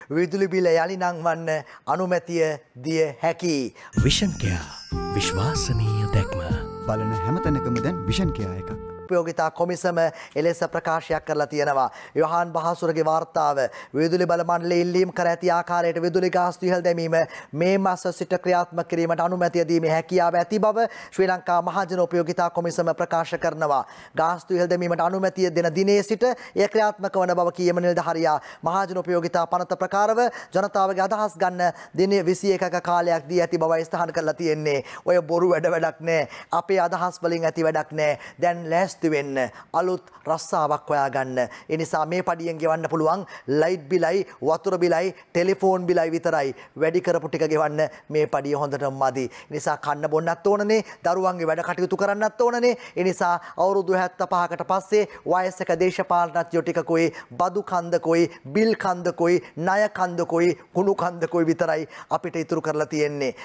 විදුලි බිල යලි නංවන්න අනුමැතිය දිය හැකි. විෂන් කෙයා විශ්වාසනීය දැක්ම. බලන හැමතැනකම දැන් විෂන් කෙයා එකක්. උපයෝගිතා කොමිසම එලෙස ප්‍රකාශයක් කරලා තියෙනවා. යොහාන් බහසුරගේ වාර්තාව විදුලි බල මණ්ඩලය ඉල්ලීම් කර ඇති ආකාරයට විදුලි ගාස්තු ඉහළ දැමීම මේ මාස සිට ක්‍රියාත්මක කිරීමට අනුමැතිය දීමේ හැකියාව ඇති බව ශ්‍රී ලංකා මහජන උපයෝගිතා කොමිසම ප්‍රකාශ කරනවා. ගාස්තු ඉහළ දැමීමට අනුමැතිය දෙන දිනේ සිට එය ක්‍රියාත්මක වන බව කියම නිලධාරියා මහජන උපයෝගිතා පනත ප්‍රකාරව ජනතාවගේ අදහස් ගන්න දින 21ක කාලයක් දී ඇති බවයි ස්ථාන කරලා තියෙන්නේ. ඔය බොරු වැඩක් නෑ. අපේ අදහස් වලින් ඇති වැඩක් නෑ. දැන් වෙන්න අලුත් රස්සාවක් හොයාගන්න. ඒ නිසා මේ පඩියෙන් ගෙවන්න පුළුවන් ලයිට් බිලයි වතුර බිලයි ටෙලිෆෝන් බිලයි විතරයි. වැඩි කරපු ටික ගෙවන්න මේ පඩිය හොඳටම මදි. ඒ නිසා කන්න බොන්නත් ඕනනේ, දරුවන්ගේ වැඩ කටයුතු කරන්නත් ඕනනේ. ඒ නිසා අවුරුදු 75කට පස්සේ වයසක දේශපාලනඥයෝ ටිකකුයි බදු කන්දකුයි බිල් කන්දකුයි ණය කන්දකුයි කුණු කන්දකුයි විතරයි අපිට ඉතුරු කරලා තියෙන්නේ.